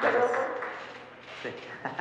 Sí.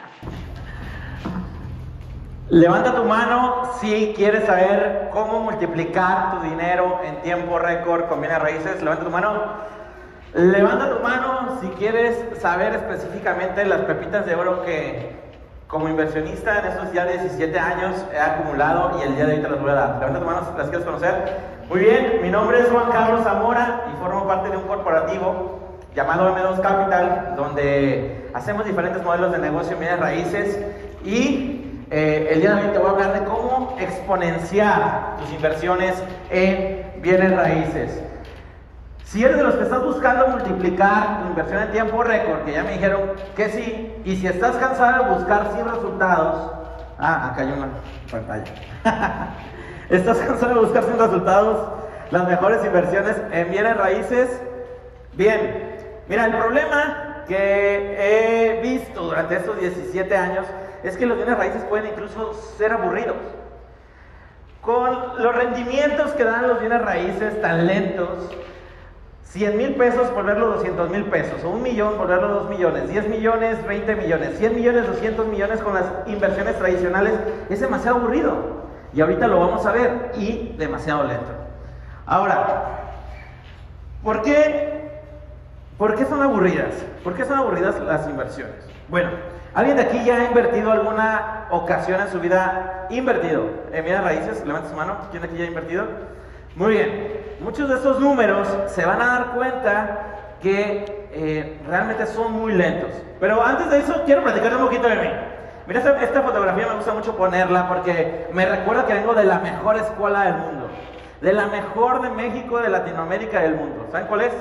Levanta tu mano si quieres saber cómo multiplicar tu dinero en tiempo récord con bienes raíces. Levanta tu mano. Levanta tu mano si quieres saber específicamente las pepitas de oro que como inversionista en estos ya 17 años he acumulado y el día de hoy te las voy a dar. Levanta tu mano si las quieres conocer. Muy bien, mi nombre es Juan Carlos Zamora y formo parte de un corporativo llamado M2 Capital, donde hacemos diferentes modelos de negocio en bienes raíces y el día de hoy te voy a hablar de cómo exponenciar tus inversiones en bienes raíces. Si eres de los que estás buscando multiplicar tu inversión en tiempo récord, que ya me dijeron que sí, y si estás cansado de buscar sin resultados, acá hay una pantalla. ¿Estás cansado de buscar sin resultados las mejores inversiones en bienes raíces? Bien, mira, el problema que he visto durante estos 17 años es que los bienes raíces pueden incluso ser aburridos. Con los rendimientos que dan los bienes raíces tan lentos, 100 mil pesos volverlo 200 mil pesos, o 1 millón volverlo 2 millones, 10 millones, 20 millones, 100 millones, 200 millones con las inversiones tradicionales, es demasiado aburrido. Y ahorita lo vamos a ver, y demasiado lento. Ahora, ¿por qué son aburridas? ¿Por qué son aburridas las inversiones? Bueno, ¿alguien de aquí ya ha invertido alguna ocasión en su vida? ¿Invertido en bienes raíces? Levanta su mano. ¿Quién de aquí ya ha invertido? Muy bien. Muchos de estos números se van a dar cuenta que realmente son muy lentos. Pero antes de eso, quiero platicar un poquito de mí. Mira, esta fotografía me gusta mucho ponerla porque me recuerda que vengo de la mejor escuela del mundo. De la mejor de México, de Latinoamérica y del mundo. ¿Saben cuál es?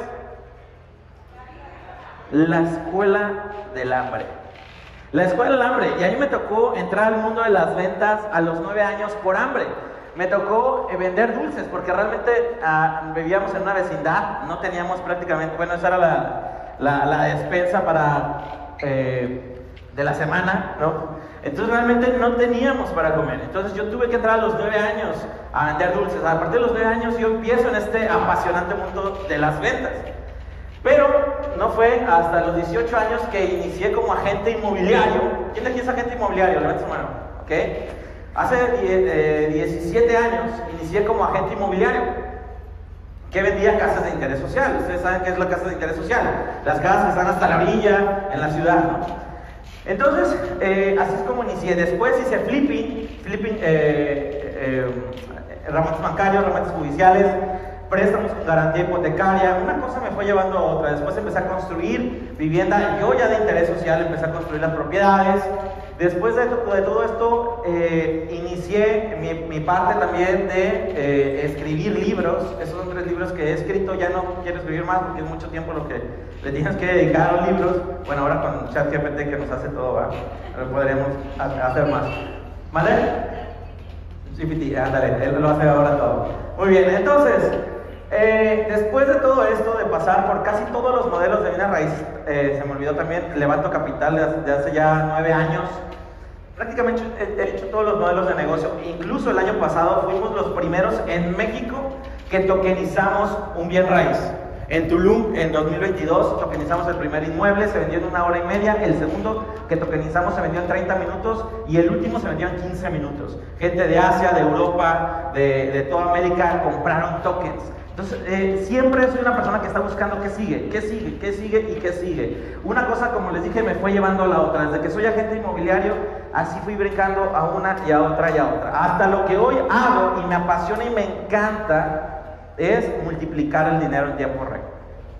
La escuela del hambre. La escuela del hambre. Y a mí me tocó entrar al mundo de las ventas a los 9 años por hambre. Me tocó vender dulces porque realmente vivíamos en una vecindad. No teníamos prácticamente, bueno, esa era la despensa para de la semana, ¿no? Entonces realmente no teníamos para comer. Entonces yo tuve que entrar a los 9 años a vender dulces. A partir de los 9 años yo empiezo en este apasionante mundo de las ventas. Pero no fue hasta los 18 años que inicié como agente inmobiliario. ¿Quién de aquí es agente inmobiliario? Levanta su mano. ¿Ok? Hace 17 años inicié como agente inmobiliario que vendía casas de interés social. Ustedes saben qué es la casa de interés social. Las casas que están hasta la orilla en la ciudad, ¿no? Entonces, así es como inicié. Después hice flipping, remates bancarios, remates judiciales, préstamos con garantía hipotecaria. Una cosa me fue llevando a otra. Después empecé a construir vivienda, yo ya de interés social, empecé a construir las propiedades. Después de todo esto, inicié mi parte también de escribir libros. Esos son 3 libros que he escrito. Ya no quiero escribir más porque es mucho tiempo lo que le tienes que dedicar a los libros. Bueno, ahora con ChatGPT que nos hace todo, ¿verdad? Podremos hacer más. ¿Vale? GPT, ándale, él lo hace ahora todo. Muy bien, entonces, después de todo esto, de pasar por casi todos los modelos de bienes raíces, se me olvidó también, levanto capital de hace ya 9 años. Prácticamente he hecho todos los modelos de negocio. Incluso el año pasado fuimos los primeros en México que tokenizamos un bien raíz. En Tulum, en 2022, tokenizamos el primer inmueble, se vendió en 1 hora y media. El segundo que tokenizamos se vendió en 30 minutos y el último se vendió en 15 minutos. Gente de Asia, de Europa, de toda América compraron tokens. Entonces, siempre soy una persona que está buscando qué sigue, qué sigue, qué sigue y qué sigue. Una cosa, como les dije, me fue llevando a la otra. Desde que soy agente inmobiliario, así fui brincando a una y a otra y a otra. Hasta lo que hoy hago y me apasiona y me encanta es multiplicar el dinero en tiempo récord.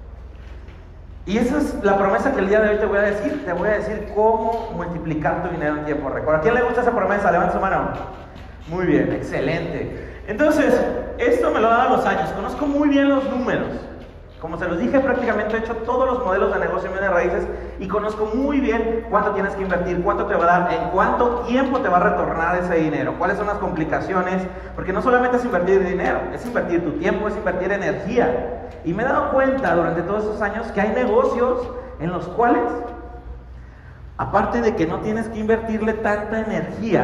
Y esa es la promesa que el día de hoy te voy a decir. Te voy a decir cómo multiplicar tu dinero en tiempo récord. ¿A quién le gusta esa promesa? Levanta su mano. Muy bien, excelente. Entonces, esto me lo han dado los años. Conozco muy bien los números. Como se los dije, prácticamente he hecho todos los modelos de negocio en bienes raíces y conozco muy bien cuánto tienes que invertir, cuánto te va a dar, en cuánto tiempo te va a retornar ese dinero, cuáles son las complicaciones, porque no solamente es invertir dinero, es invertir tu tiempo, es invertir energía. Y me he dado cuenta durante todos estos años que hay negocios en los cuales, aparte de que no tienes que invertirle tanta energía,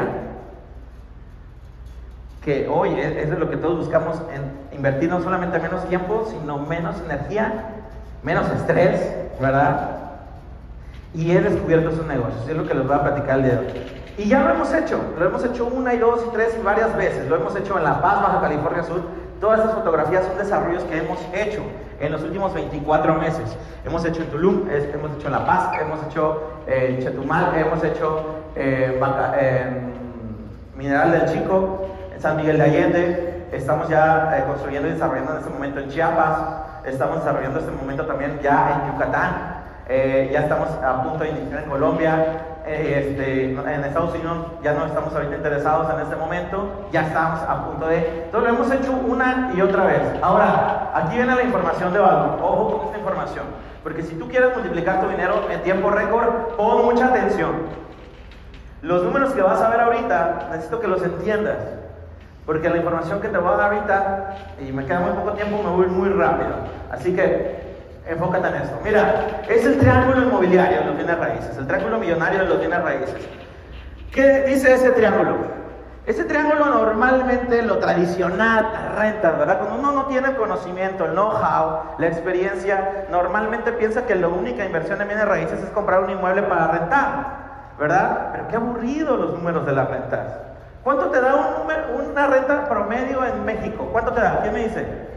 que hoy es de lo que todos buscamos, en invertir no solamente menos tiempo, sino menos energía, menos estrés, ¿verdad? y he descubierto esos negocios, es lo que les voy a platicar el día de hoy. Y ya lo hemos hecho 1 y 2 y 3 y varias veces, lo hemos hecho en La Paz, Baja California Sur. Todas estas fotografías son desarrollos que hemos hecho en los últimos 24 meses. Hemos hecho en Tulum, hemos hecho en La Paz, hemos hecho en Chetumal, hemos hecho en Mineral del Chico, en San Miguel de Allende. Estamos ya construyendo y desarrollando en este momento en Chiapas. Estamos desarrollando en este momento también ya en Yucatán. Ya estamos a punto de iniciar en Colombia. En Estados Unidos ya no estamos ahorita interesados en este momento, ya estamos a punto de... Entonces lo hemos hecho una y otra vez. Ahora, aquí viene la información de valor. Ojo con esta información, porque si tú quieres multiplicar tu dinero en tiempo récord, pon mucha atención. Los números que vas a ver ahorita, necesito que los entiendas, porque la información que te voy a dar ahorita, y me queda muy poco tiempo, me voy muy rápido. Así que enfócate en esto. Mira, es el triángulo inmobiliario de los bienes raíces, el triángulo millonario de los bienes raíces. ¿Qué dice ese triángulo? Ese triángulo normalmente, lo tradicional, las rentas, ¿verdad? Cuando uno no tiene el conocimiento, el know-how, la experiencia, normalmente piensa que la única inversión en bienes raíces es comprar un inmueble para rentar, ¿verdad? Pero qué aburrido los números de las rentas. ¿Cuánto te da una renta promedio en México? ¿Cuánto te da? ¿Quién me dice?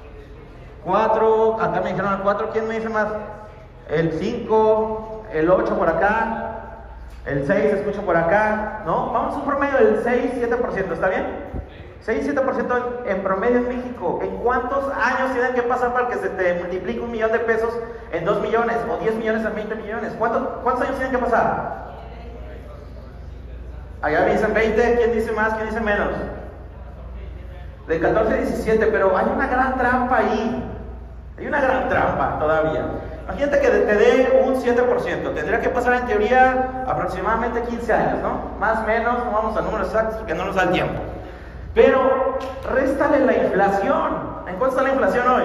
4, acá me dijeron el 4, ¿quién me dice más? El 5, el 8 por acá, el 6 escucho por acá, ¿no? Vamos a un promedio del 6-7%, ¿está bien? 6-7% en promedio en México. ¿En cuántos años tienen que pasar para que se te multiplique 1 millón de pesos en 2 millones o 10 millones en 20 millones? ¿Cuántos años tienen que pasar? Allá me dicen 20, ¿quién dice más? ¿Quién dice menos? De 14 a 17, pero hay una gran trampa ahí. Hay una gran trampa todavía. Imagínate que te dé un 7%. Tendría que pasar en teoría aproximadamente 15 años, ¿no? Más o menos, no vamos a números exactos porque no nos da el tiempo. Pero réstale la inflación. ¿En cuánto está la inflación hoy?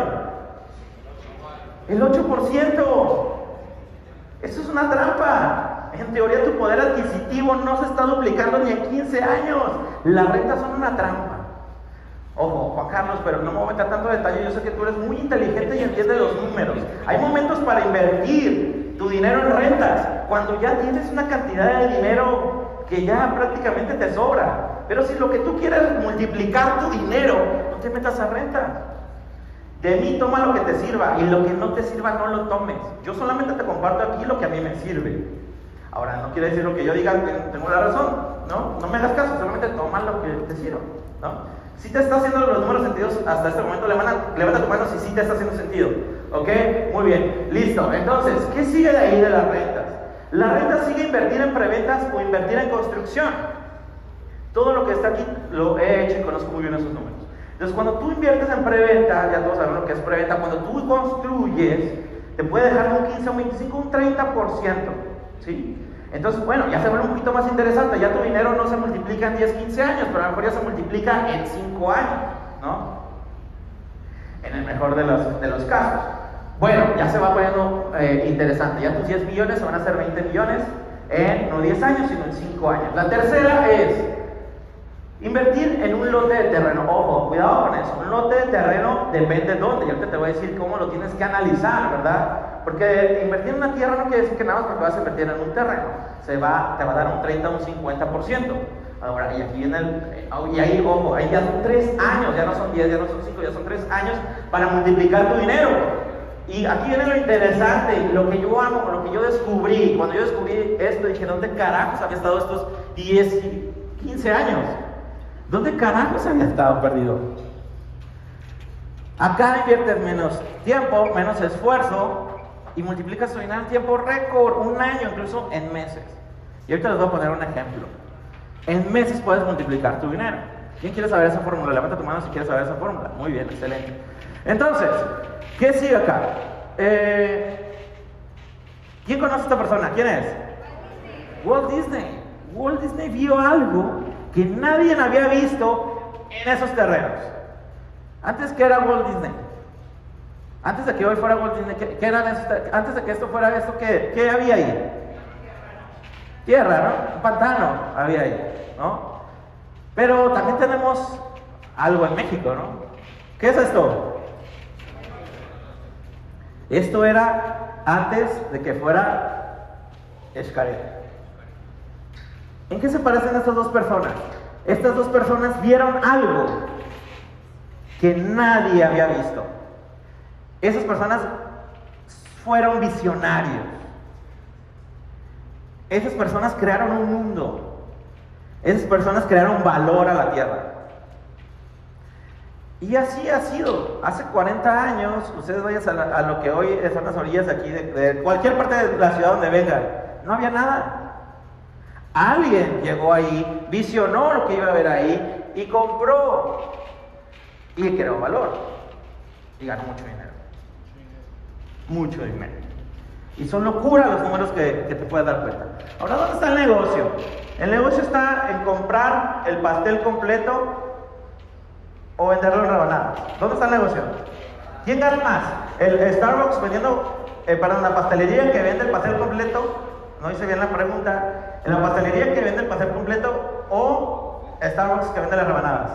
El 8%. Eso es una trampa. En teoría tu poder adquisitivo no se está duplicando ni en 15 años. Las rentas son una trampa. Ojo, Juan Carlos, pero no me voy a meter tanto detalle. Yo sé que tú eres muy inteligente y entiendes los números. Hay momentos para invertir tu dinero en rentas, cuando ya tienes una cantidad de dinero que ya prácticamente te sobra. Pero si lo que tú quieres es multiplicar tu dinero, no te metas a rentas. De mí toma lo que te sirva, y lo que no te sirva no lo tomes. Yo solamente te comparto aquí lo que a mí me sirve. Ahora, no quiere decir lo que yo diga, tengo la razón, ¿no? No me hagas caso, solamente toma lo que te sirva, ¿no? Si te está haciendo los números sentidos hasta este momento, levanta tu mano si sí te está haciendo sentido. ¿Ok? Muy bien, listo. Entonces, ¿qué sigue de ahí de las rentas? La renta sigue invertir en preventas o invertir en construcción. Todo lo que está aquí lo he hecho y conozco muy bien esos números. Entonces, cuando tú inviertes en preventa, ya todos saben lo que es preventa, cuando tú construyes, te puede dejar un 15, un 25, un 30%. ¿Sí? Entonces, bueno, ya se vuelve un poquito más interesante. Ya tu dinero no se multiplica en 10, 15 años, pero a lo mejor ya se multiplica en 5 años, ¿no? En el mejor de los casos. Bueno, ya se va poniendo interesante. Ya tus 10 millones se van a hacer 20 millones en no 10 años, sino en 5 años. La tercera es invertir en un lote de terreno. Ojo, cuidado con eso. Un lote de terreno depende de dónde. Y ahorita te voy a decir cómo lo tienes que analizar, ¿verdad? Porque invertir en una tierra no quiere decir que nada más porque vas a invertir en un terreno. Te va a dar un 30 o un 50%. Ahora, y aquí viene y ahí, ojo, ahí ya son 3 años, ya no son 10, ya no son 5, ya son 3 años para multiplicar tu dinero. Y aquí viene lo interesante, lo que yo amo, lo que yo descubrí. Cuando yo descubrí esto, dije, ¿dónde carajos había estado estos 10, 15 años? ¿Dónde carajos había estado perdido? Acá inviertes menos tiempo, menos esfuerzo y multiplicas tu dinero en tiempo récord, 1 año, incluso en meses. Y ahorita les voy a poner un ejemplo. En meses puedes multiplicar tu dinero. ¿Quién quiere saber esa fórmula? Levanta tu mano si quieres saber esa fórmula. Muy bien, excelente. Entonces, ¿qué sigue acá? ¿Quién conoce a esta persona? ¿Quién es? Walt Disney. Walt Disney vio algo que nadie había visto en esos terrenos. Antes, ¿qué era Walt Disney? Antes de que hoy fuera Walt Disney, ¿qué eran esos terrenos? Antes de que esto fuera esto, ¿qué había ahí? Tierra, ¿no? Un pantano había ahí, ¿no? Pero también tenemos algo en México, ¿no? ¿Qué es esto? Esto era antes de que fuera Xcaret. ¿En qué se parecen estas dos personas? Estas dos personas vieron algo que nadie había visto. Esas personas fueron visionarios. Esas personas crearon un mundo. Esas personas crearon valor a la tierra. Y así ha sido. Hace 40 años, ustedes vayan a lo que hoy son las orillas de aquí, de cualquier parte de la ciudad donde vengan, no había nada. Alguien llegó ahí, visionó lo que iba a haber ahí y compró y creó valor y ganó mucho dinero. Mucho dinero. Y son locura los números que te puedes dar cuenta. Ahora, ¿dónde está el negocio? El negocio está en comprar el pastel completo o venderlo en rebanadas. ¿Dónde está el negocio? ¿Quién gana más? ¿El Starbucks vendiendo, la pastelería que vende el pastel completo? No hice bien la pregunta. ¿En la pastelería que vende el pastel completo o Starbucks que vende las rebanadas?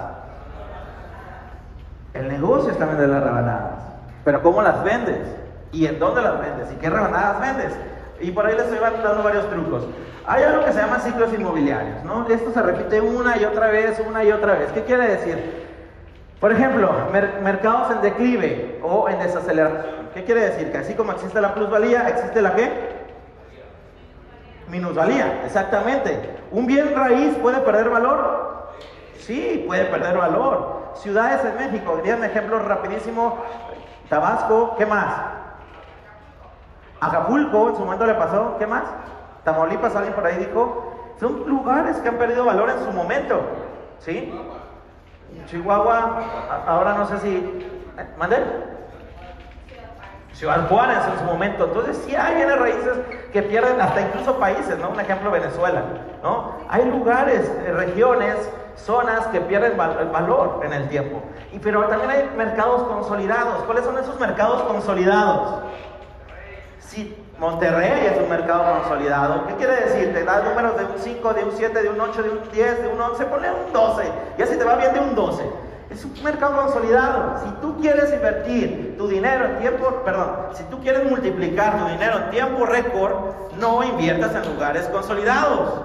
El negocio está vendiendo las rebanadas. Pero ¿cómo las vendes? ¿Y en dónde las vendes? ¿Y qué rebanadas vendes? Y por ahí les estoy dando varios trucos. Hay algo que se llama ciclos inmobiliarios, ¿no? Esto se repite una y otra vez. ¿Qué quiere decir? Por ejemplo, mercados en declive o en desaceleración. ¿Qué quiere decir? Que así como existe la plusvalía, ¿existe la qué? Minusvalía, exactamente. ¿Un bien raíz puede perder valor? Sí, puede perder valor. Ciudades en México, díganme ejemplos rapidísimo. Tabasco, ¿qué más? Acapulco, en su momento le pasó, ¿qué más? Tamaulipas, alguien por ahí dijo. Son lugares que han perdido valor en su momento, ¿sí? Chihuahua, ahora no sé si... ¿Mande? Ciudad Juárez en su momento. Entonces sí hay bienes raíces que pierden hasta incluso países, ¿no? Un ejemplo, Venezuela, ¿no? Hay lugares, regiones, zonas que pierden valor en el tiempo. Pero también hay mercados consolidados. ¿Cuáles son esos mercados consolidados? Sí, Monterrey es un mercado consolidado. ¿Qué quiere decir? Te da números de un 5, de un 7, de un 8, de un 10, de un 11, ponle un 12. Ya si te va bien de un 12. Es un mercado consolidado. Si tú quieres invertir tu dinero en si tú quieres multiplicar tu dinero en tiempo récord, no inviertas en lugares consolidados.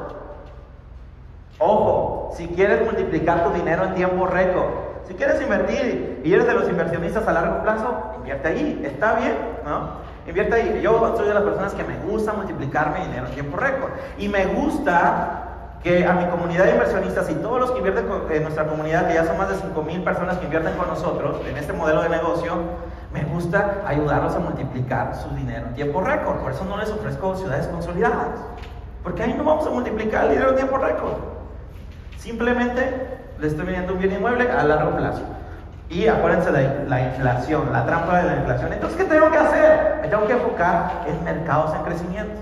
Ojo, si quieres multiplicar tu dinero en tiempo récord, si quieres invertir y eres de los inversionistas a largo plazo, invierte ahí, está bien, ¿no? Invierte ahí. Yo soy de las personas que me gusta multiplicar mi dinero en tiempo récord. Y me gusta que a mi comunidad de inversionistas y todos los que invierten en nuestra comunidad, que ya son más de 5,000 personas que invierten con nosotros en este modelo de negocio, me gusta ayudarlos a multiplicar su dinero en tiempo récord. Por eso no les ofrezco ciudades consolidadas, porque ahí no vamos a multiplicar el dinero en tiempo récord. Simplemente les estoy vendiendo un bien inmueble a largo plazo. Y acuérdense de la inflación, la trampa de la inflación. Entonces, ¿qué tengo que hacer? Me tengo que enfocar en mercados en crecimiento.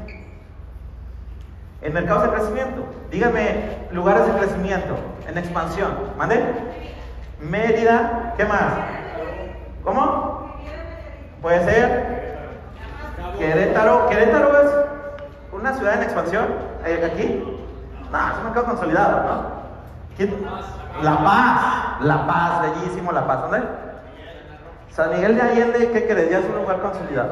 En mercados de crecimiento. Díganme lugares de crecimiento, en expansión. ¿Mande? Mérida, ¿qué más? ¿Cómo? Puede ser Querétaro. ¿Querétaro es una ciudad en expansión? ¿Aquí? No, es un mercado consolidado, ¿no? ¿Quién? La Paz, bellísimo La Paz. ¿Dónde? San Miguel de Allende, ¿qué crees? Ya es un lugar consolidado.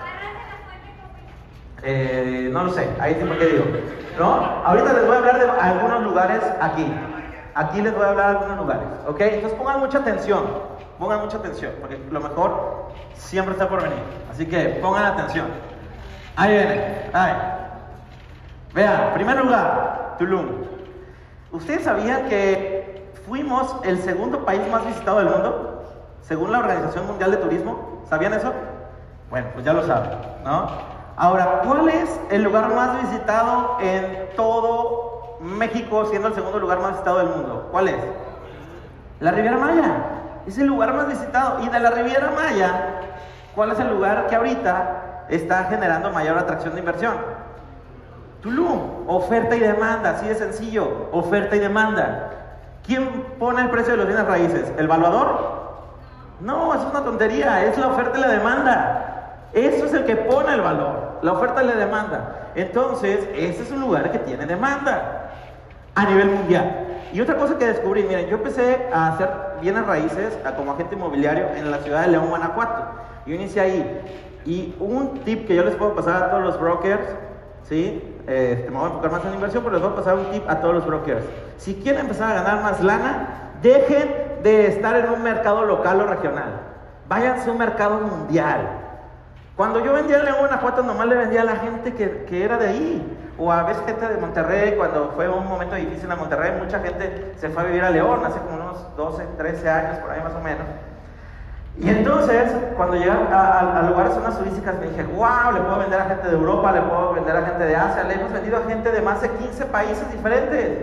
No lo sé, ahí sí porque digo, ¿no? Ahorita les voy a hablar de algunos lugares aquí. Aquí les voy a hablar de algunos lugares, ¿ok? Entonces pongan mucha atención, porque lo mejor siempre está por venir. Así que pongan atención. Ahí viene, ahí. Vean, primer lugar, Tulum. ¿Ustedes sabían que fuimos el segundo país más visitado del mundo? Según la Organización Mundial de Turismo. ¿Sabían eso? Bueno, pues ya lo saben, ¿no? Ahora, ¿cuál es el lugar más visitado en todo México, siendo el segundo lugar más visitado del mundo? ¿Cuál es? La Riviera Maya. Es el lugar más visitado. Y de la Riviera Maya, ¿cuál es el lugar que ahorita está generando mayor atracción de inversión? Tulum. Oferta y demanda, así de sencillo. Oferta y demanda. ¿Quién pone el precio de los bienes raíces? ¿El valuador? No, es una tontería. Es la oferta y la demanda. Eso es el que pone el valor, la oferta y la demanda. Entonces, ese es un lugar que tiene demanda a nivel mundial. Y otra cosa que descubrí, miren, yo empecé a hacer bienes raíces como agente inmobiliario en la ciudad de León, Guanajuato. Yo inicié ahí. Y un tip que yo les puedo pasar a todos los brokers ¿sí? Me voy a enfocar más en la inversión, pero les voy a pasar un tip a todos los brokers. Si quieren empezar a ganar más lana, dejen de estar en un mercado local o regional. Váyanse a un mercado mundial. Cuando yo vendía en León, Guanajuato, nomás le vendía a la gente que era de ahí. O a veces gente de Monterrey, cuando fue un momento difícil en Monterrey, mucha gente se fue a vivir a León, hace como unos 12, 13 años, por ahí más o menos. Y entonces, cuando llegué a lugares, zonas turísticas, me dije, wow, le puedo vender a gente de Europa, le puedo vender a gente de Asia, le hemos vendido a gente de más de 15 países diferentes.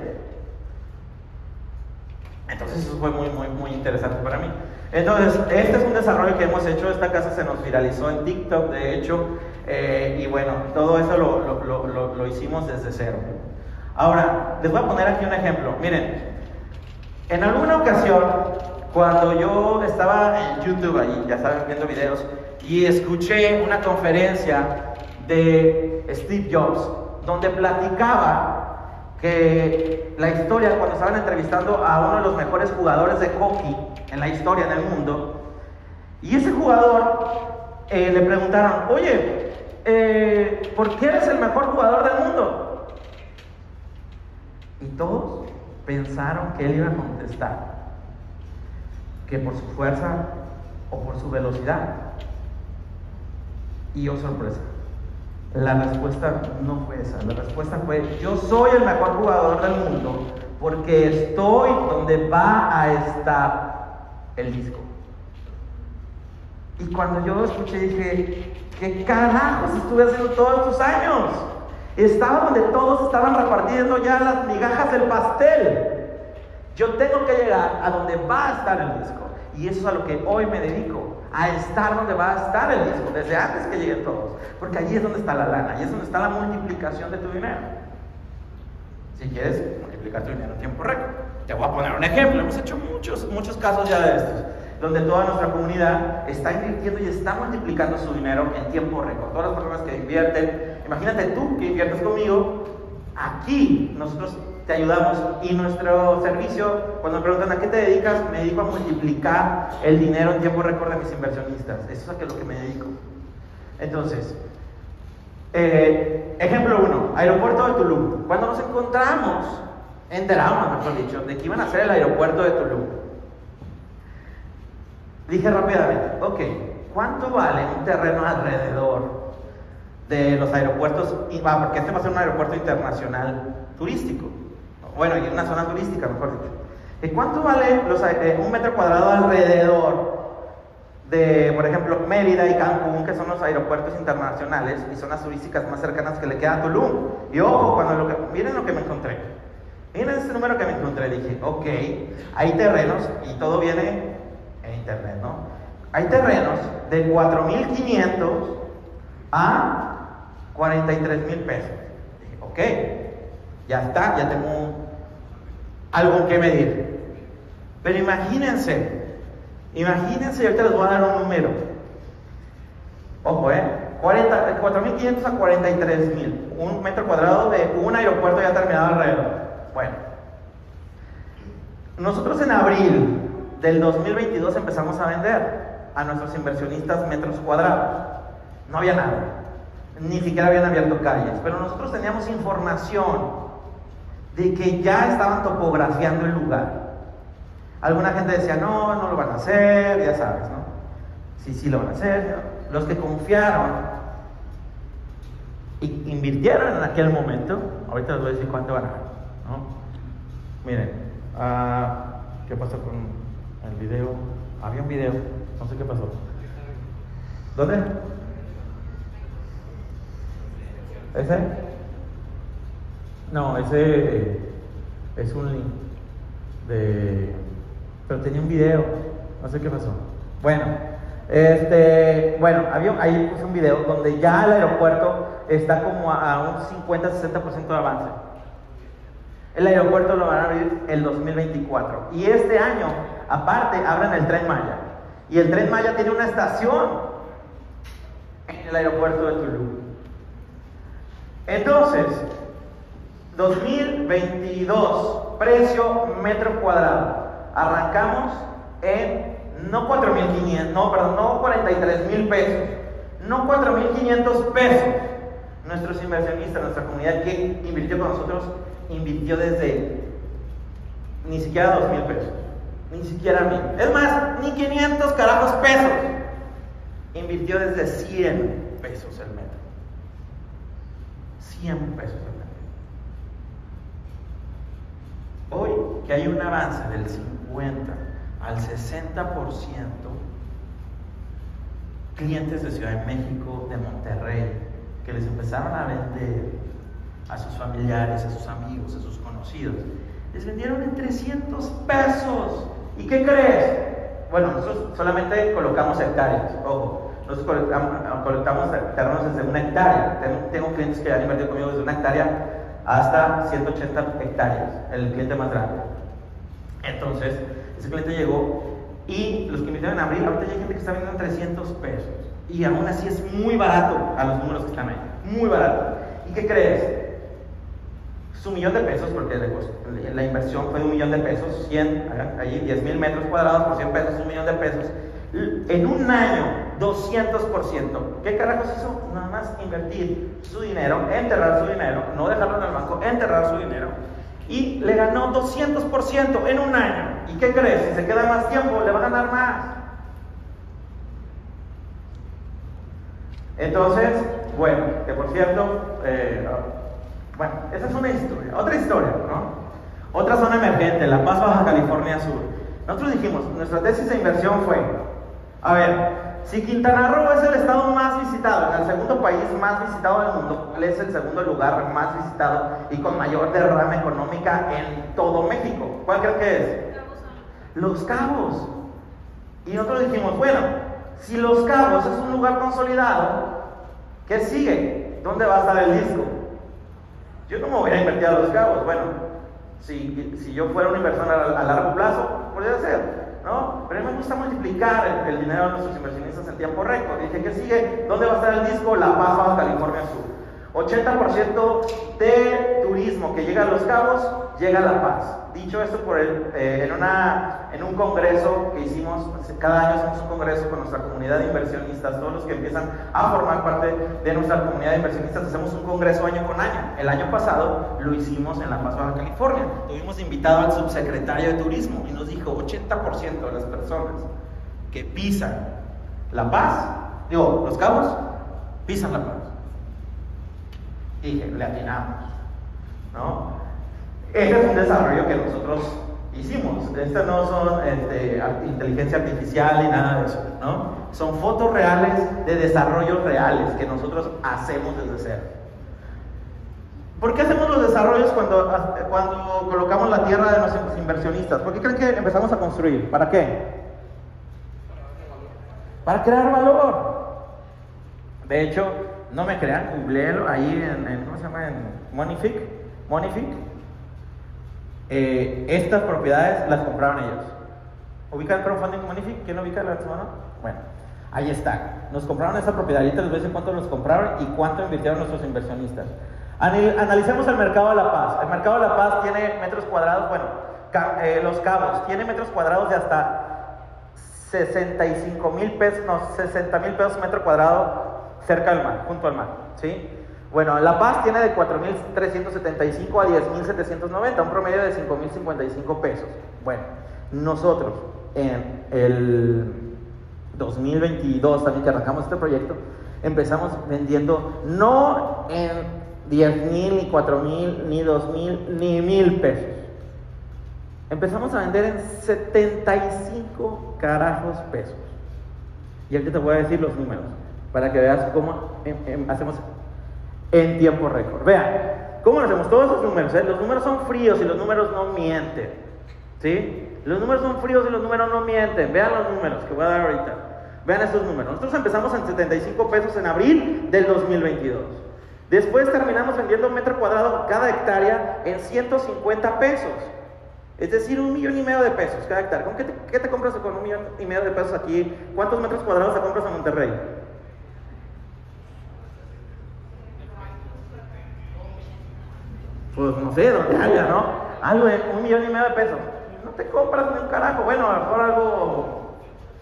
Entonces eso fue muy interesante para mí. Entonces, este es un desarrollo que hemos hecho. Esta casa se nos viralizó en TikTok, de hecho, y bueno, todo eso lo hicimos desde cero. Ahora, les voy a poner aquí un ejemplo. Miren, en alguna ocasión, cuando yo estaba en YouTube, ahí, ya saben, viendo videos, y escuché una conferencia de Steve Jobs, donde platicaba que la historia, cuando estaban entrevistando a uno de los mejores jugadores de hockey en la historia, en el mundo, y ese jugador le preguntaron, oye, ¿por qué eres el mejor jugador del mundo? Y todos pensaron que él iba a contestar que por su fuerza o por su velocidad. Y oh sorpresa, la respuesta no fue esa. La respuesta fue: yo soy el mejor jugador del mundo porque estoy donde va a estar el disco. Y cuando yo lo escuché dije, ¿qué carajos estuve haciendo todos estos años? Estaba donde todos estaban repartiendo ya las migajas del pastel. Yo tengo que llegar a donde va a estar el disco. Y eso es a lo que hoy me dedico, a estar donde va a estar el disco, desde antes que lleguen todos. Porque allí es donde está la lana, allí es donde está la multiplicación de tu dinero. Si quieres multiplicar tu dinero en tiempo récord. Te voy a poner un ejemplo. Hemos hecho muchos casos ya de estos, donde toda nuestra comunidad está invirtiendo y está multiplicando su dinero en tiempo récord. Todas las personas que invierten, imagínate tú que inviertes conmigo, aquí nosotros te ayudamos, y nuestro servicio, cuando me preguntan ¿a qué te dedicas? Me dedico a multiplicar el dinero en tiempo récord de mis inversionistas. Eso es a lo que me dedico. Entonces, ejemplo 1, aeropuerto de Tulum. Cuando nos encontramos en Terama, mejor dicho, de que iban a hacer el aeropuerto de Tulum, dije rápidamente, ok, ¿cuánto vale un terreno alrededor de los aeropuertos? Porque este va a ser un aeropuerto internacional turístico. Bueno, y una zona turística, mejor dicho. ¿Cuánto vale un metro cuadrado alrededor de, por ejemplo, Mérida y Cancún, que son los aeropuertos internacionales y zonas turísticas más cercanas que le queda a Tulum? Y ojo, miren lo que me encontré. Miren este número que me encontré. Dije, ok, hay terrenos, y todo viene en internet, ¿no? Hay terrenos de 4,500 a 43,000 pesos. Dije, ok, ya está, ya tengo algo que medir. Pero imagínense, y ahorita les voy a dar un número. Ojo, 4,500 a 43,000, un metro cuadrado de un aeropuerto ya terminado alrededor. Bueno, nosotros en abril del 2022 empezamos a vender a nuestros inversionistas metros cuadrados. No había nada, ni siquiera habían abierto calles, pero nosotros teníamos información de que ya estaban topografiando el lugar. Alguna gente decía, no lo van a hacer, ya sabes, ¿no? Sí lo van a hacer. Los que confiaron y invirtieron en aquel momento, ahorita les voy a decir cuánto van a ganar, ¿no? Miren, ¿qué pasó con el video? Había un video, no sé qué pasó. ¿Dónde? ¿Ese? No, ese es un link pero tenía un video, no sé qué pasó. Bueno, ahí puse un video donde ya el aeropuerto está como a un 50-60% de avance. El aeropuerto lo van a abrir el 2024. Y este año, aparte, abren el Tren Maya. Y el Tren Maya tiene una estación en el aeropuerto de Tulum. Entonces, 2022, precio metro cuadrado. Arrancamos en no 43,000 pesos, no 4,500 pesos. Nuestros inversionistas, nuestra comunidad que invirtió con nosotros, invirtió desde ni siquiera 2,000 pesos, ni siquiera 1,000. Es más, ni 500 carajos pesos. Invirtió desde 100 pesos el metro. 100 pesos el metro. Hoy que hay un avance del 50 al 60%, clientes de Ciudad de México, de Monterrey, que les empezaron a vender a sus familiares, a sus amigos, a sus conocidos, les vendieron en 300 pesos. ¿Y qué crees? Bueno, nosotros solamente colocamos hectáreas, ojo, nosotros colectamos terrenos desde 1 hectárea. Tengo clientes que han invertido conmigo desde 1 hectárea hasta 180 hectáreas, el cliente más grande. Entonces, ese cliente llegó y los que invirtieron en abril, ahorita ya hay gente que está vendiendo en 300 pesos. Y aún así es muy barato a los números que están ahí, muy barato. ¿Y qué crees? Su $1,000,000 de pesos, porque la inversión fue de $1,000,000 de pesos, 100, ahí 10,000 metros cuadrados por 100 pesos, $1,000,000 de pesos. En un año, 200%. ¿Qué carajos hizo? Nada más invertir su dinero, enterrar su dinero, no dejarlo en el banco, enterrar su dinero. Y le ganó 200% en un año. ¿Y qué crees? Si se queda más tiempo, le va a ganar más. Entonces, bueno, que por cierto, bueno, esa es una historia. Otra historia, ¿no? Otra zona emergente, La Paz, Baja California Sur. Nosotros dijimos, nuestra tesis de inversión fue, a ver, si Quintana Roo es el estado más visitado, en el segundo país más visitado del mundo, ¿cuál es el segundo lugar más visitado y con mayor derrama económica en todo México? ¿Cuál creen que es? Los Cabos. Y nosotros dijimos, bueno, si Los Cabos es un lugar consolidado, ¿qué sigue? ¿Dónde va a estar el disco? Yo no me voy a invertir a Los Cabos. Bueno, si yo fuera un inversor a largo plazo, podría ser, ¿no? Pero a mí me gusta multiplicar el dinero de nuestros inversionistas en tiempo récord. Dije, ¿qué sigue? ¿Dónde va a estar el disco? La Paz, Baja California Sur. 80% de turismo que llega a Los Cabos llega a La Paz. Dicho esto, en un congreso que hicimos, cada año hacemos un congreso con nuestra comunidad de inversionistas, todos los que empiezan a formar parte de nuestra comunidad de inversionistas, hacemos un congreso año con año. El año pasado lo hicimos en La Paz, Baja California. Tuvimos invitado al subsecretario de Turismo y nos dijo, 80% de las personas que pisan La Paz, Los Cabos, pisan La Paz. Y dije, le atinamos, ¿no? Este es un desarrollo que nosotros hicimos. Estas no son inteligencia artificial ni nada de eso, ¿no? Son fotos reales de desarrollos reales que nosotros hacemos desde cero. ¿Por qué hacemos los desarrollos cuando colocamos la tierra de nuestros inversionistas? ¿Por qué creen que empezamos a construir? ¿Para qué? Para crear valor. De hecho, no me crean, googleelo ahí ¿cómo se llama? En Monific. Estas propiedades las compraron ellos. ¿Ubica el crowdfunding Monific? ¿Quién lo ubica? Bueno, ahí está. Nos compraron esa propiedad. Ahorita les voy a decir cuánto nos compraron y cuánto invirtieron nuestros inversionistas. Analicemos el mercado de La Paz. El mercado de La Paz tiene metros cuadrados, Los Cabos, tiene metros cuadrados de hasta 65,000 pesos, 60,000 pesos metro cuadrado cerca del mar, junto al mar, ¿sí? Bueno, La Paz tiene de 4,375 a 10,790, un promedio de 5,055 pesos. Bueno, nosotros en el 2022, también que arrancamos este proyecto, empezamos vendiendo no en 10,000, ni 4,000, ni 2,000, ni 1,000 pesos. Empezamos a vender en 75 carajos pesos. Y aquí te voy a decir los números, para que veas cómo hacemos en tiempo récord. Vean, ¿cómo lo hacemos? Todos esos números, los números son fríos y los números no mienten, ¿sí? Los números son fríos y los números no mienten. Vean los números que voy a dar ahorita. Vean estos números. Nosotros empezamos en 75 pesos en abril del 2022. Después terminamos vendiendo un metro cuadrado cada hectárea en 150 pesos. Es decir, 1,5 millones de pesos cada hectárea. ¿Con qué te compras con 1,5 millones de pesos aquí? ¿Cuántos metros cuadrados te compras en Monterrey? Pues no sé, donde haya, ¿no? Algo de 1,5 millones de pesos. No te compras ni un carajo. Bueno, a lo mejor algo,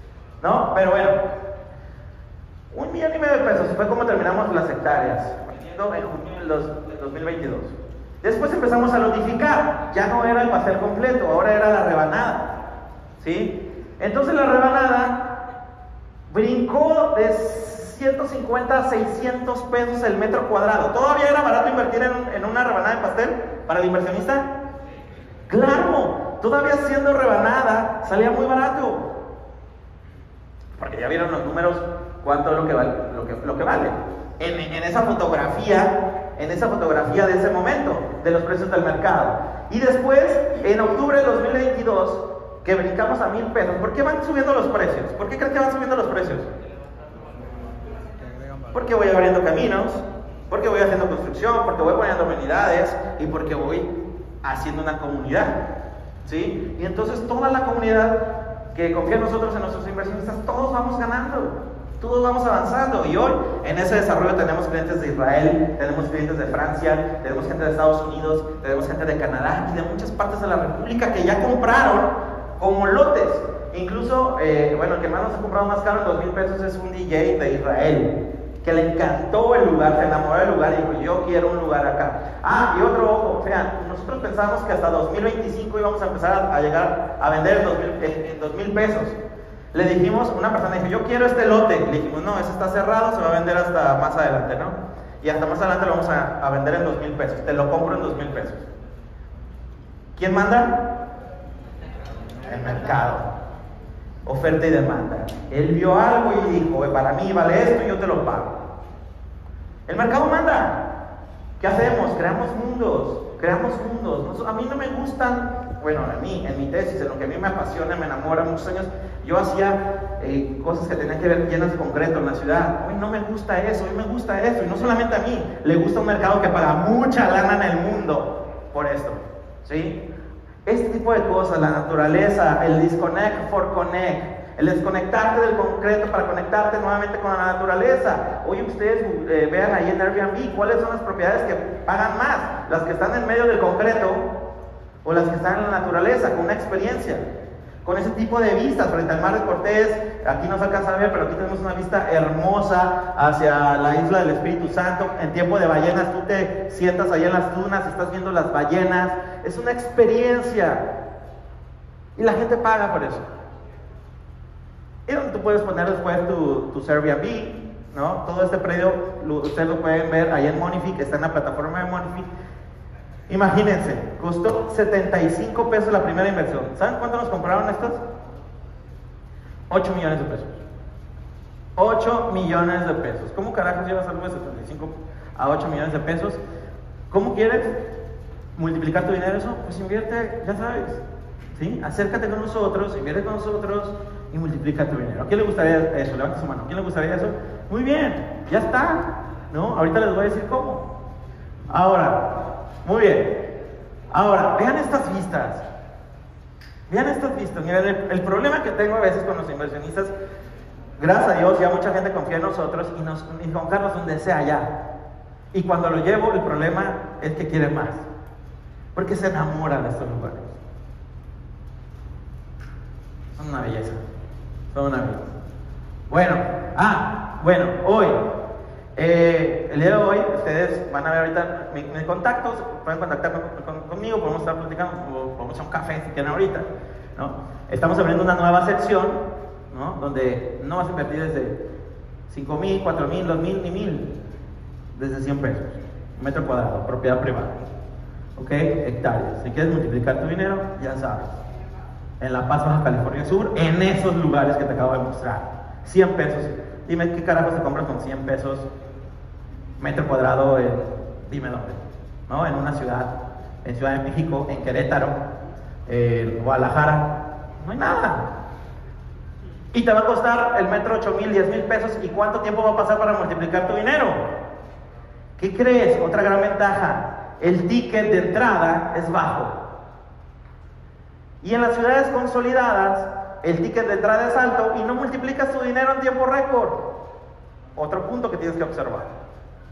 ¿no? Pero bueno, 1,5 millones de pesos fue como terminamos las hectáreas. esto en junio del 2022. Después empezamos a lotificar, ya no era el pastel completo, ahora era la rebanada, ¿sí? Entonces la rebanada brincó de 150 a 600 pesos el metro cuadrado. ¿Todavía era barato invertir en una rebanada de pastel para el inversionista? Claro, todavía siendo rebanada salía muy barato, porque ya vieron los números, cuánto es lo que vale. En esa fotografía de ese momento, de los precios del mercado. Y después, en octubre de 2022, que brincamos a 1,000 pesos. ¿Por qué van subiendo los precios? ¿Por qué creen que van subiendo los precios? Porque voy abriendo caminos, porque voy haciendo construcción, porque voy poniendo amenidades y porque voy haciendo una comunidad, ¿sí? Y entonces toda la comunidad que confía en nosotros, en nuestros inversionistas, todos vamos ganando, todos vamos avanzando. Y hoy en ese desarrollo tenemos clientes de Israel, tenemos clientes de Francia, tenemos gente de Estados Unidos, tenemos gente de Canadá y de muchas partes de la República que ya compraron como lotes. Incluso, el que más nos ha comprado más caro en 2,000 pesos es un DJ de Israel, que le encantó el lugar, se enamoró del lugar y dijo, yo quiero un lugar acá. Y otro ojo, nosotros pensábamos que hasta 2025 íbamos a empezar a llegar a vender en 2,000 pesos. Le dijimos, una persona dijo, yo quiero este lote. Le dijimos, no, ese está cerrado, se va a vender hasta más adelante, ¿no? Y hasta más adelante lo vamos a vender en 2,000 pesos. Te lo compro en 2,000 pesos. ¿Quién manda? El mercado. Oferta y demanda. Él vio algo y dijo, para mí vale esto y yo te lo pago. El mercado manda. ¿Qué hacemos? Creamos mundos. A mí no me gustan, a mí, en mi tesis, en lo que a mí me apasiona, me enamora, muchos años, yo hacía cosas que tenían que ver llenas de concreto en la ciudad. Hoy no me gusta eso, hoy me gusta eso. Y no solamente a mí, le gusta un mercado que paga mucha lana en el mundo por esto, ¿sí? Este tipo de cosas, la naturaleza, el disconnect for connect, el desconectarte del concreto para conectarte nuevamente con la naturaleza. Hoy ustedes vean ahí en Airbnb cuáles son las propiedades que pagan más, las que están en medio del concreto o las que están en la naturaleza, con una experiencia, con ese tipo de vistas frente al mar de Cortés. Aquí no se alcanza a ver, pero aquí tenemos una vista hermosa hacia la isla del Espíritu Santo. En tiempo de ballenas, tú te sientas ahí en las dunas y estás viendo las ballenas. Es una experiencia y la gente paga por eso. Y donde tú puedes poner después tu Airbnb, ¿no? Todo este predio ustedes lo pueden ver ahí en Monific, está en la plataforma de Monific. Imagínense, costó 75 pesos la primera inversión. ¿Saben cuánto nos compraron estos? 8 millones de pesos. 8 millones de pesos. ¿Cómo carajos llevas algo de 75 a 8 millones de pesos? ¿Cómo quieres multiplicar tu dinero eso? Pues invierte, ya sabes, ¿sí? Acércate con nosotros, invierte con nosotros y multiplica tu dinero. ¿A quién le gustaría eso? Levanta su mano. ¿A quién le gustaría eso? Muy bien, ya está, ¿no? Ahorita les voy a decir cómo. Ahora, muy bien. Ahora, vean estas vistas. Vean estas vistas. Miren, el problema que tengo a veces con los inversionistas, gracias a Dios, ya mucha gente confía en nosotros y Juan Carlos, donde sea ya. Y cuando lo llevo, el problema es que quiere más. Porque se enamoran de estos lugares. Son una belleza. Son una belleza. Bueno, hoy. El día de hoy, ustedes van a ver ahorita mis contactos, pueden contactar conmigo, podemos estar platicando, podemos hacer un café si quieren ahorita, ¿no? Estamos abriendo una nueva sección, ¿no? Donde no vas a invertir desde 5,000, 4,000, 2,000 ni 1,000, desde 100 pesos, metro cuadrado, propiedad privada, ¿ok? Hectáreas. Si quieres multiplicar tu dinero, ya sabes, en La Paz, Baja California Sur, en esos lugares que te acabo de mostrar, 100 pesos. Dime qué carajos te compras con 100 pesos metro cuadrado, dime dónde, ¿no? En una ciudad, en Ciudad de México, en Querétaro, en Guadalajara, no hay nada. Y te va a costar el metro 8,000, 10,000 pesos. ¿Y cuánto tiempo va a pasar para multiplicar tu dinero? ¿Qué crees? Otra gran ventaja, el ticket de entrada es bajo. Y en las ciudades consolidadas, el ticket de entrada es alto y no multiplicas tu dinero en tiempo récord. Otro punto que tienes que observar.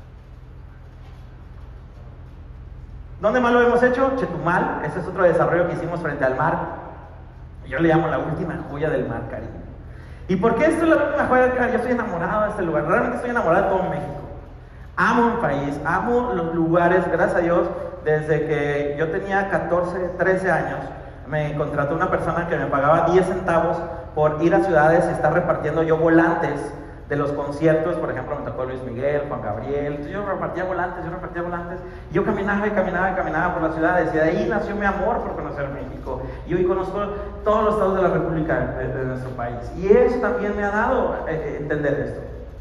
¿Dónde más lo hemos hecho? Chetumal. Ese es otro desarrollo que hicimos frente al mar. Yo le llamo la última joya del mar Caribe. ¿Y por qué esto es la última joya del Caribe? Yo estoy enamorado de este lugar. Realmente estoy enamorado de todo México. Amo mi país, amo los lugares, gracias a Dios, desde que yo tenía 14, 13 años, me contrató una persona que me pagaba 10 centavos por ir a ciudades y estar repartiendo yo volantes de los conciertos. Por ejemplo, me tocó Luis Miguel, Juan Gabriel. Entonces yo repartía volantes. Yo caminaba por las ciudades, y de ahí nació mi amor por conocer México. Y hoy conozco todos los estados de la República de nuestro país. Y eso también me ha dado entender esto.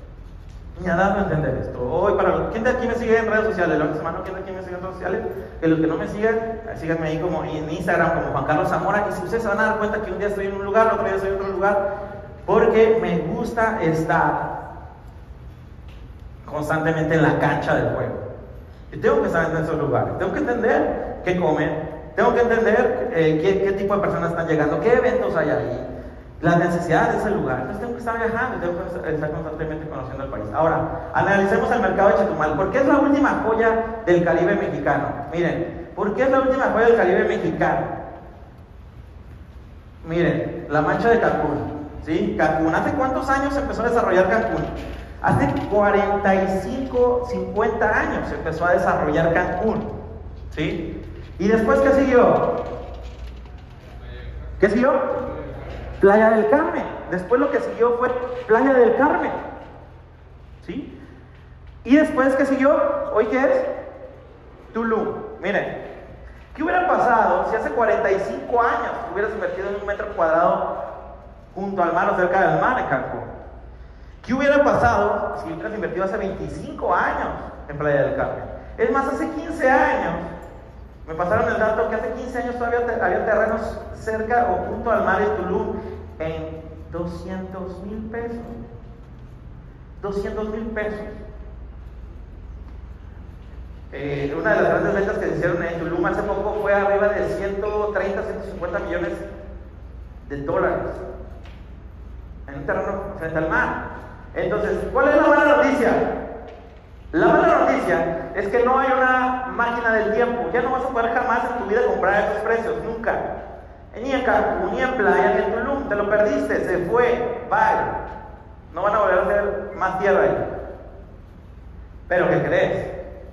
Hoy, ¿quién de aquí me sigue en redes sociales? Levanta su mano, ¿quién de aquí me sigue en redes sociales? Que los que no me sigan, síganme ahí como en Instagram, como Juan Carlos Zamora. Y si ustedes se van a dar cuenta que un día estoy en un lugar, otro día estoy en otro lugar, porque me gusta estar constantemente en la cancha del juego. Y tengo que estar en esos lugares, tengo que entender qué comen, tengo que entender qué tipo de personas están llegando, qué eventos hay ahí, las necesidades de ese lugar. Entonces tengo que estar viajando, tengo que estar constantemente conociendo el país. Ahora, analicemos el mercado de Chetumal. ¿Por qué es la última joya del Caribe mexicano? Miren, ¿por qué es la última joya del Caribe mexicano? Miren, la Mancha de Cancún. ¿Sí? Cancún. ¿Hace cuántos años se empezó a desarrollar Cancún? Hace 45, 50 años se empezó a desarrollar Cancún. ¿Sí? ¿Y después qué siguió? ¿Qué siguió? Playa del Carmen. Después lo que siguió fue Playa del Carmen. ¿Sí? ¿Y después qué siguió? ¿Hoy qué es? Tulum. Miren, ¿qué hubiera pasado si hace 45 años hubieras invertido en 1 metro cuadrado junto al mar o cerca del mar en Cancún? ¿Qué hubiera pasado si hubieras invertido hace 25 años en Playa del Carmen? Es más, hace 15 años, me pasaron el dato que hace 15 años todavía había terrenos cerca o junto al mar en Tulum en 200,000 pesos. 200,000 pesos. Una de las grandes ventas que se hicieron en Tulum hace poco fue arriba de 130, 150 millones de dólares en un terreno frente al mar. Entonces, ¿cuál es la mala noticia? La mala noticia es que no hay una máquina del tiempo. Ya no vas a poder jamás en tu vida comprar esos precios, nunca. Ni en Cancún, ni en Playa, ni en Tulum. Te lo perdiste, se fue, bye. No van a volver a hacer más tierra ahí. Pero ¿qué crees?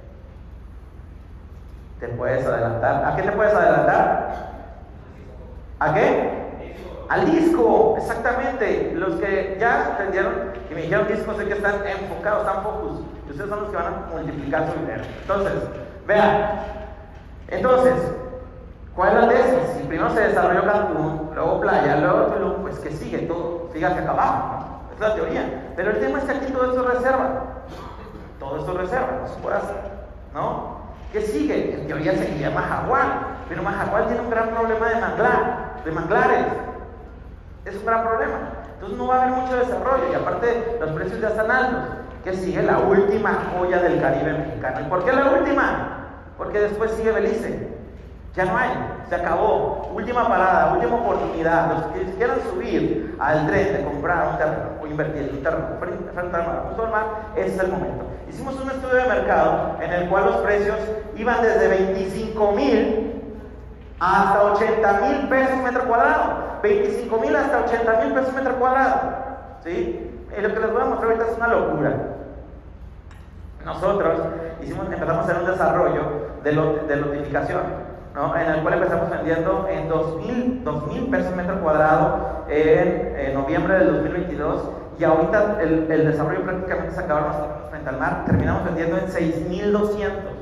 Te puedes adelantar. ¿A qué te puedes adelantar? ¿A qué? Al disco, exactamente. Los que ya entendieron y me dijeron discos es que están enfocados, están focus. Y ustedes son los que van a multiplicar su dinero. Entonces, vean. Entonces, ¿cuál es la tesis? Si primero se desarrolló Cancún, luego Playa, luego Tulum, pues que sigue todo, sigue hacia acá abajo, ¿no? Es la teoría. Pero el tema es que aquí todo esto es reserva. Todo esto es reserva, no se puede hacer, ¿no? ¿Qué sigue? En teoría seguiría Mahahual, pero Mahahual tiene un gran problema de manglares. Es un gran problema. Entonces no va a haber mucho desarrollo y aparte los precios ya están altos. ¿Qué sigue? La última joya del Caribe mexicano. ¿Y por qué la última? Porque después sigue Belice. Ya no hay, se acabó. Última parada, última oportunidad. Los que quieran subir al tren de comprar un terreno o invertir en un terreno frente al mar, junto al mar, ese es el momento. Hicimos un estudio de mercado en el cual los precios iban desde 25,000 hasta 80,000 pesos metro cuadrado. 25,000 hasta 80,000 pesos metro cuadrado. ¿Sí? Y lo que les voy a mostrar ahorita es una locura. Nosotros empezamos a hacer un desarrollo de lotificación, ¿no? En el cual empezamos vendiendo en 2,000 pesos metro cuadrado en noviembre del 2022. Y ahorita el desarrollo prácticamente se acabaron frente al mar. Terminamos vendiendo en 6,200.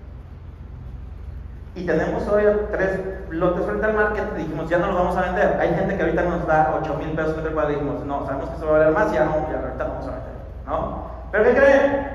Y tenemos hoy 3 lotes frente al mar que dijimos ya no los vamos a vender. Hay gente que ahorita nos da 8,000 pesos metro cuadrado y dijimos no, sabemos que se va a valer más, ya ahorita no vamos a vender, ¿no? ¿Pero qué creen?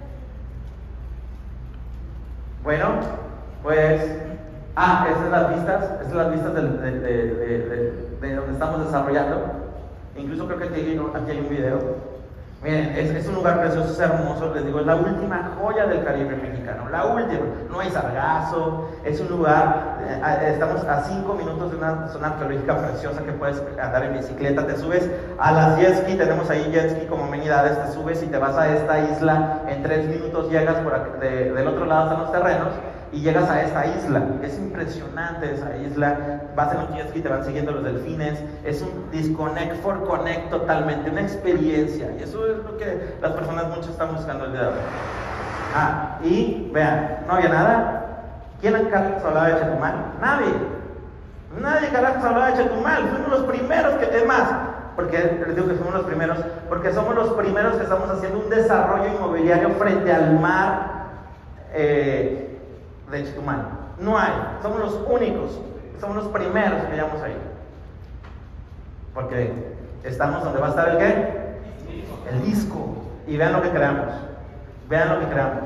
Bueno, pues estas son las vistas de donde estamos desarrollando. Incluso creo que aquí hay un video. Miren, es un lugar precioso, es hermoso, les digo, es la última joya del Caribe mexicano, la última. No hay sargazo, es un lugar, estamos a 5 minutos de una zona arqueológica preciosa que puedes andar en bicicleta, te subes a las jet ski, tenemos ahí jet ski como amenidades, te subes y te vas a esta isla, en 3 minutos llegas por aquí, del otro lado están los terrenos y llegas a esta isla. Es impresionante esa isla, vas en un jet ski, te van siguiendo los delfines, es un disconnect for connect totalmente, una experiencia, y eso es lo que las personas muchas están buscando el día de hoy. Y vean, no había nada. ¿Quién acá hablaba de Chetumal? Nadie. Nadie carajo hablaba de Chetumal. Fuimos los primeros que, es más, porque les digo que fuimos los primeros, porque somos los primeros que estamos haciendo un desarrollo inmobiliario frente al mar de Chetumal. No hay, somos los únicos, somos los primeros que llegamos ahí. Porque estamos donde va a estar el ¿qué? El disco. Y vean lo que creamos. Vean lo que creamos.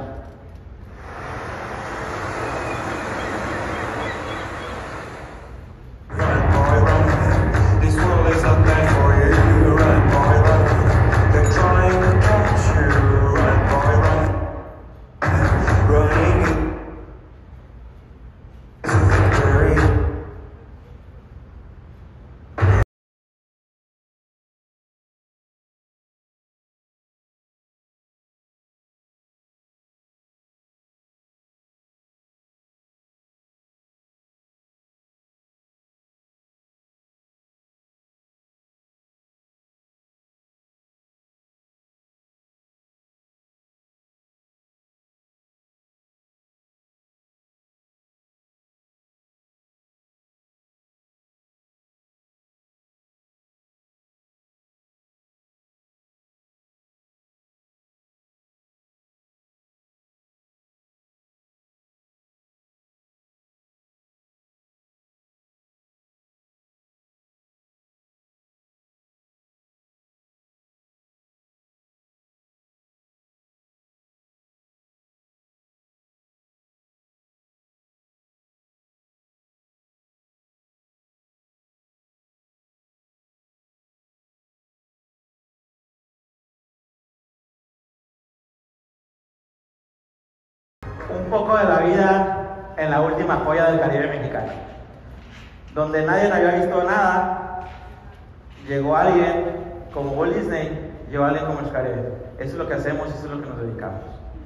Un poco de la vida en la última joya del Caribe mexicano, donde nadie había visto nada. Llegó alguien como Walt Disney, llegó alguien como Xcaret. Eso es lo que hacemos, eso es lo que nos dedicamos.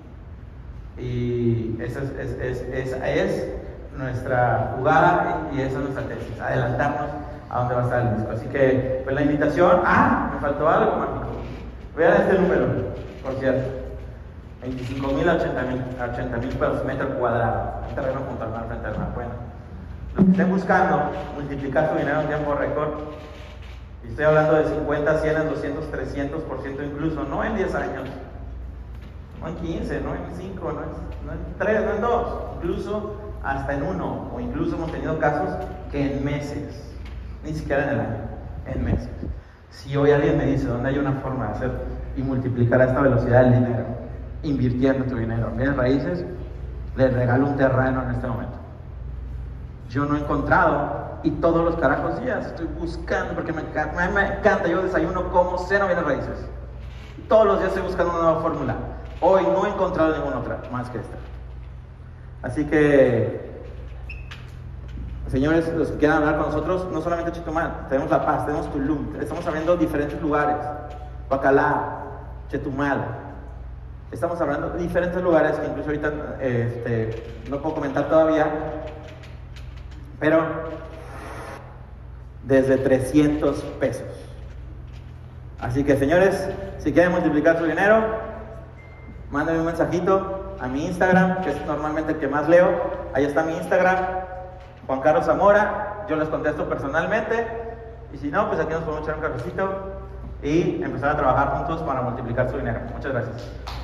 Y esa es nuestra jugada y esa es nuestra tesis, adelantarnos a dónde va a estar el disco. Así que, pues la invitación, me faltó algo, mágico. Vean este número, por cierto. 25,000 a 80,000 pesos metro cuadrado. Un terreno junto al mar, frente al mar. Bueno, los que estén buscando multiplicar su dinero en tiempo récord, y estoy hablando de 50, 100, 200, 300% incluso, no en 10 años, no en 15, no en 5, no en 3, no en 2, incluso hasta en 1, o incluso hemos tenido casos que en meses, ni siquiera en el año, en meses. Si hoy alguien me dice dónde hay una forma de hacer y multiplicar a esta velocidad el dinero, invirtiendo tu dinero en bienes raíces, les regalo un terreno en este momento. Yo no he encontrado, y todos los carajos días estoy buscando, porque me encanta, yo desayuno, como, ceno bienes raíces. Todos los días estoy buscando una nueva fórmula. Hoy no he encontrado ninguna otra más que esta. Así que, señores, los que quieran hablar con nosotros, no solamente Chetumal, tenemos La Paz, tenemos Tulum, estamos abriendo diferentes lugares, Bacalar, Chetumal. Estamos hablando de diferentes lugares que incluso ahorita no puedo comentar todavía, pero desde 300 pesos. Así que, señores, si quieren multiplicar su dinero, mándenme un mensajito a mi Instagram, que es normalmente el que más leo. Ahí está mi Instagram, Juan Carlos Zamora. Yo les contesto personalmente, y si no, pues aquí nos podemos echar un cafecito y empezar a trabajar juntos para multiplicar su dinero. Muchas gracias.